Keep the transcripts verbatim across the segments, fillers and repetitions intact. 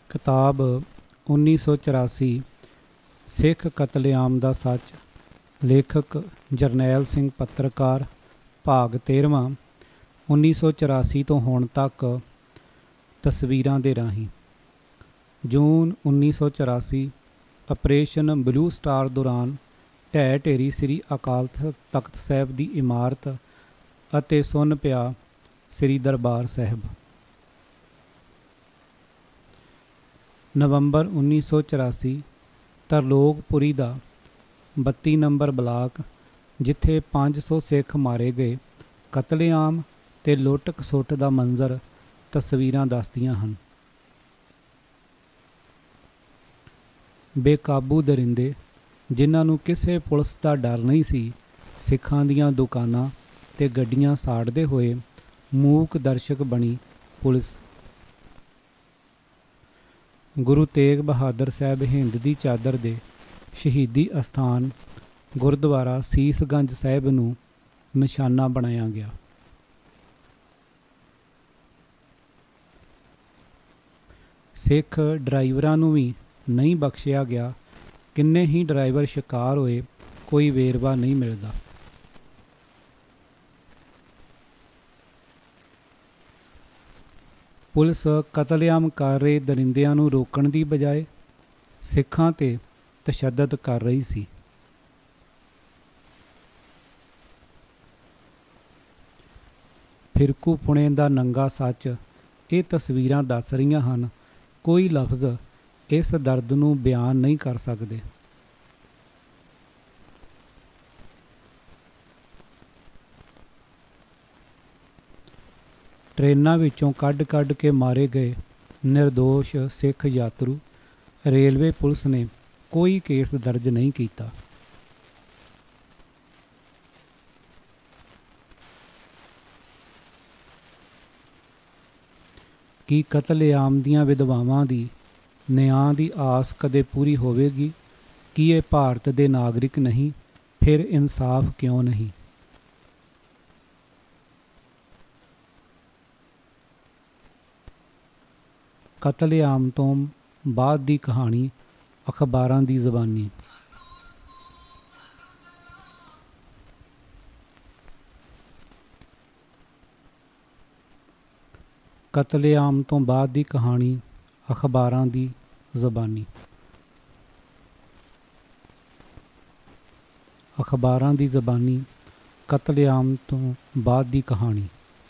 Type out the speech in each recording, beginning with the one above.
किताब उन्नीस सौ चौरासी सिख कतलेआम दा सच। लेखक जरनैल सिंह पत्रकार। भाग तेरहवां। उन्नीस सौ चौरासी तो हुण तक तस्वीरां दे राहीं। जून उन्नीस सौ चौरासी ਆਪਰੇਸ਼ਨ ਬਲੂ ਸਟਾਰ ਦੌਰਾਨ ਢਹਿ ਢੇਰੀ ਸ੍ਰੀ ਅਕਾਲ ਤਖਤ ਸਾਹਿਬ ਦੀ ਇਮਾਰਤ ਅਤੇ ਸੁੰਨ ਪਿਆ ਸ੍ਰੀ ਦਰਬਾਰ ਸਾਹਿਬ। ਨਵੰਬਰ ਉੱਨੀ ਸੌ ਚੁਰਾਸੀ ਤਰਲੋਕਪੁਰੀ ਦਾ ਬੱਤੀ ਨੰਬਰ ਬਲਾਕ, ਜਿੱਥੇ ਪੰਜ ਸੌ ਸਿੱਖ ਮਾਰੇ ਗਏ, ਕਤਲੇਆਮ ਅਤੇ ਲੁੱਟ ਖਸੁੱਟ ਦਾ ਮੰਜ਼ਰ ਤਸਵੀਰਾਂ ਦੱਸਦੀਆਂ ਹਨ। ਬੇਕਾਬੂ ਦਰਿੰਦੇ, ਜਿਨ੍ਹਾਂ ਨੂੰ ਕਿਸੇ ਪੁਲਿਸ ਦਾ ਡਰ ਨਹੀਂ ਸੀ, ਸਿੱਖਾਂ ਦੀਆਂ ਦੁਕਾਨਾਂ ਅਤੇ ਗੱਡੀਆਂ ਸਾੜਦੇ ਹੋਏ ਮੂਕ ਦਰਸ਼ਕ ਬਣੀ ਪੁਲਿਸ। ਗੁਰੂ ਤੇਗ ਬਹਾਦਰ ਸਾਹਿਬ ਹਿੰਦ ਦੀ ਚਾਦਰ ਦੇ ਸ਼ਹੀਦੀ ਅਸਥਾਨ ਗੁਰਦੁਆਰਾ ਸੀਸਗੰਜ ਸਾਹਿਬ ਨੂੰ ਨਿਸ਼ਾਨਾ ਬਣਾਇਆ ਗਿਆ। ਸਿੱਖ ਡਰਾਈਵਰਾਂ ਨੂੰ ਵੀ ਨਹੀਂ ਬਖਸ਼ਿਆ ਗਿਆ। ਕਿੰਨੇ ਹੀ ਡਰਾਈਵਰ ਸ਼ਿਕਾਰ ਹੋਏ, ਕੋਈ ਵੇਰਵਾ ਨਹੀਂ ਮਿਲਦਾ। ਪੁਲਿਸ ਕਤਲੇਆਮ ਕਰ ਰਹੇ ਦਰਿੰਦਿਆਂ ਨੂੰ ਰੋਕਣ ਦੀ ਬਜਾਏ ਸਿੱਖਾਂ 'ਤੇ ਤਸ਼ੱਦਦ ਕਰ ਰਹੀ ਸੀ। ਫਿਰਕੂਪੁਣੇ ਦਾ ਨੰਗਾ ਸੱਚ ਇਹ ਤਸਵੀਰਾਂ ਦੱਸ ਰਹੀਆਂ ਹਨ। ਕੋਈ ਲਫ਼ਜ਼ ਇਸ ਦਰਦ ਨੂੰ ਬਿਆਨ ਨਹੀਂ ਕਰ ਸਕਦੇ। ਟ੍ਰੇਨਾਂ ਵਿੱਚੋਂ ਕੱਢ ਕੱਢ ਕੇ ਮਾਰੇ ਗਏ ਨਿਰਦੋਸ਼ ਸਿੱਖ ਯਾਤਰੂ। ਰੇਲਵੇ ਪੁਲਿਸ ਨੇ ਕੋਈ ਕੇਸ ਦਰਜ ਨਹੀਂ ਕੀਤਾ। ਕੀ ਕਤਲੇਆਮ ਦੀਆਂ ਵਿਧਵਾਵਾਂ ਦੀ ਨਿਆਂ ਦੀ ਆਸ ਕਦੇ ਪੂਰੀ ਹੋਵੇਗੀ? ਕੀ ਇਹ ਭਾਰਤ ਦੇ ਨਾਗਰਿਕ ਨਹੀਂ? ਫਿਰ ਇਨਸਾਫ ਕਿਉਂ ਨਹੀਂ? ਕਤਲੇਆਮ ਤੋਂ ਬਾਅਦ ਦੀ ਕਹਾਣੀ ਅਖਬਾਰਾਂ ਦੀ ਜ਼ਬਾਨੀ। ਕਤਲੇਆਮ ਤੋਂ ਬਾਅਦ ਦੀ ਕਹਾਣੀ ਅਖਬਾਰਾਂ ਦੀ ਜ਼ਬਾਨੀ। ਅਖਬਾਰਾਂ ਦੀ ਜ਼ਬਾਨੀ ਕਤਲੇਆਮ ਤੋਂ ਬਾਅਦ ਦੀ ਕਹਾਣੀ।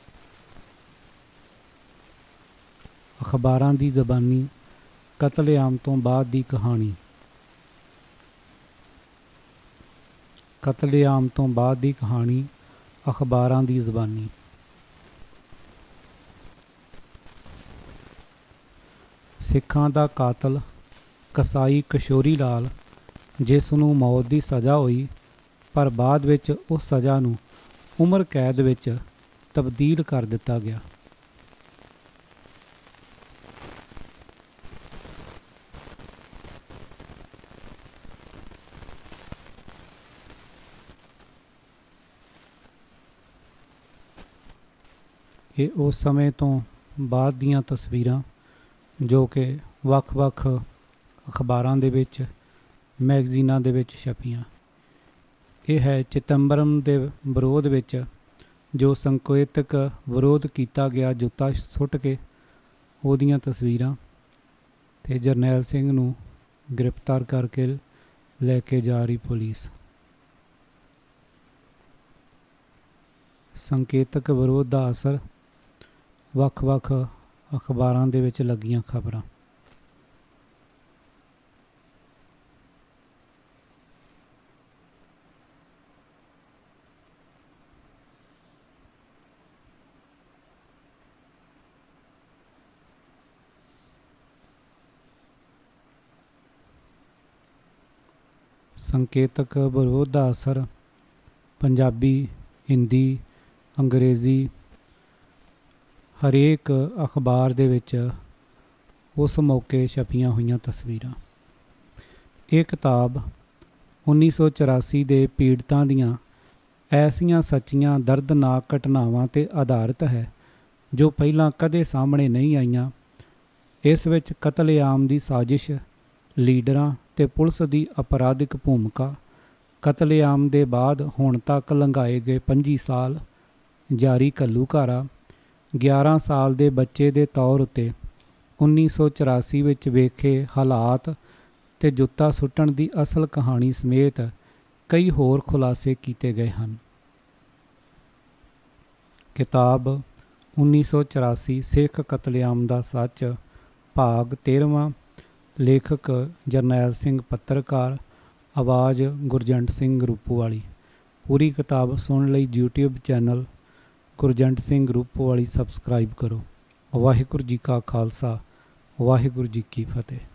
ਅਖਬਾਰਾਂ ਦੀ ਜ਼ਬਾਨੀ ਕਤਲੇਆਮ ਤੋਂ ਬਾਅਦ ਦੀ ਕਹਾਣੀ। ਕਤਲੇਆਮ ਤੋਂ ਬਾਅਦ ਦੀ ਕਹਾਣੀ ਅਖਬਾਰਾਂ ਦੀ ਜ਼ਬਾਨੀ। ਸਿੱਖਾਂ ਦਾ ਕਾਤਲ ਕਸਾਈ ਕਿਸ਼ੋਰੀ ਲਾਲ, ਜਿਸ ਨੂੰ ਮੌਤ ਦੀ ਸਜ਼ਾ ਹੋਈ, ਪਰ ਬਾਅਦ ਵਿੱਚ ਉਸ ਸਜ਼ਾ ਨੂੰ ਉਮਰ ਕੈਦ ਵਿੱਚ ਤਬਦੀਲ ਕਰ ਦਿੱਤਾ ਗਿਆ। ਇਹ ਉਸ ਸਮੇਂ ਤੋਂ ਬਾਅਦ ਦੀਆਂ ਤਸਵੀਰਾਂ ਜੋ ਕਿ ਵੱਖ-ਵੱਖ ਅਖਬਾਰਾਂ ਦੇ ਵਿੱਚ, ਮੈਗਜ਼ੀਨਾਂ ਦੇ ਵਿੱਚ ਛਪੀਆਂ। ਇਹ ਹੈ ਚਿਦੰਬਰਮ ਦੇ ਵਿਰੋਧ ਵਿੱਚ ਜੋ ਸੰਕੇਤਕ ਵਿਰੋਧ ਕੀਤਾ ਗਿਆ ਜੁੱਤਾ ਸੁੱਟ ਕੇ, ਉਹਦੀਆਂ ਤਸਵੀਰਾਂ। ਅਤੇ ਜਰਨੈਲ ਸਿੰਘ ਨੂੰ ਗ੍ਰਿਫਤਾਰ ਕਰਕੇ ਲੈ ਕੇ ਜਾ ਰਹੀ ਪੁਲਿਸ। ਸੰਕੇਤਕ ਵਿਰੋਧ ਦਾ ਅਸਰ, ਵੱਖ-ਵੱਖ ਅਖਬਾਰਾਂ ਦੇ ਵਿੱਚ ਲੱਗੀਆਂ ਖਬਰਾਂ। ਸੰਕੇਤਕ ਵਿਰੋਧ ਦਾ ਅਸਰ ਪੰਜਾਬੀ, ਹਿੰਦੀ, ਅੰਗਰੇਜ਼ੀ ਹਰੇਕ ਅਖਬਾਰ ਦੇ ਵਿੱਚ ਉਸ ਮੌਕੇ ਛਪੀਆਂ ਹੋਈਆਂ ਤਸਵੀਰਾਂ। ਇਹ ਕਿਤਾਬ ਉੱਨੀ ਸੌ ਚੁਰਾਸੀ ਦੇ ਪੀੜਤਾਂ ਦੀਆਂ ਐਸੀਆਂ ਸੱਚੀਆਂ ਦਰਦਨਾਕ ਘਟਨਾਵਾਂ 'ਤੇ ਆਧਾਰਿਤ ਹੈ ਜੋ ਪਹਿਲਾਂ ਕਦੇ ਸਾਹਮਣੇ ਨਹੀਂ ਆਈਆਂ ਇਸ ਵਿੱਚ ਕਤਲੇਆਮ ਦੀ ਸਾਜ਼ਿਸ਼, ਲੀਡਰਾਂ ਤੇ ਪੁਲਿਸ ਦੀ ਅਪਰਾਧਿਕ ਭੂਮਿਕਾ, ਕਤਲੇਆਮ ਦੇ ਬਾਅਦ ਹੁਣ ਤੱਕ ਲੰਘਾਏ ਗਏ ਪੰਜੀ ਸਾਲ, ਜਾਰੀ ਘੱਲੂਘਾਰਾ, ਗਿਆਰਾਂ ਸਾਲ ਦੇ ਬੱਚੇ ਦੇ ਤੌਰ ਉੱਤੇ ਉੱਨੀ ਸੌ ਚੁਰਾਸੀ ਵਿੱਚ ਵੇਖੇ ਹਾਲਾਤ ਤੇ ਜੁੱਤਾ ਸੁੱਟਣ ਦੀ ਅਸਲ ਕਹਾਣੀ ਸਮੇਤ ਕਈ ਹੋਰ ਖੁਲਾਸੇ ਕੀਤੇ ਗਏ ਹਨ। ਕਿਤਾਬ ਉੱਨੀ ਸੌ ਚੁਰਾਸੀ ਸਿੱਖ ਕਤਲੇਆਮ ਦਾ ਸੱਚ, ਭਾਗ ਤੇਰ੍ਹਵਾਂ, ਲੇਖਕ ਜਰਨੈਲ ਸਿੰਘ ਪੱਤਰਕਾਰ, ਆਵਾਜ਼ ਗੁਰਜੰਟ ਸਿੰਘ ਰੂਪੋਵਾਲੀ। ਪੂਰੀ ਕਿਤਾਬ ਸੁਣਨ ਲਈ YouTube channel Gurjant Singh Rupowali subscribe ਕਰੋ। ਵਾਹਿਗੁਰੂ ਜੀ ਕਾ ਖਾਲਸਾ, ਵਾਹਿਗੁਰੂ ਜੀ ਕੀ ਫਤਿਹ।